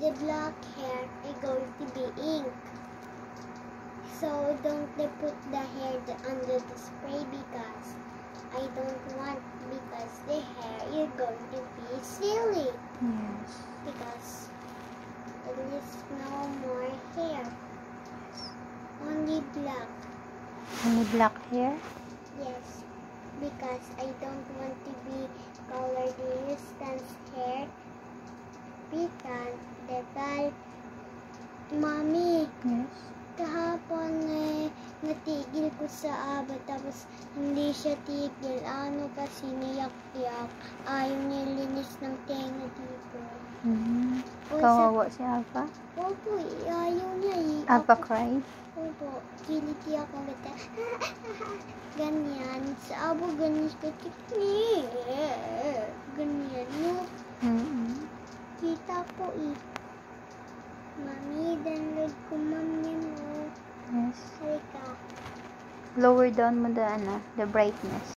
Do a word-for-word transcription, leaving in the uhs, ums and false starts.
the black hair is going to be ink. So don't they put the hair under the spray because I don't want because the hair is going to be silly. Yes. Because there is no more hair. Only black. Only black hair? Yes. Because I don't want to be colored Stan's hair. Because the bal Mommy, Yes. kahapon eh, natigil ko sa aba tapos hindi siya tigil. Ano kasi niyak-yak. Ayaw niya linis ng tenga dito. Mm-hmm. O, Kawawa si Alpha? Opo, eh, ayaw niya eh. Alpha Ako- cried? Opo, kiliti ako gata. Ganyan. Sa abo, ganyan ka. Ganyan. No, Mm-hmm. kita ko eh. Mami, download ko mami mo. Yes. Halika. Lower down mo the, ano, the brightness.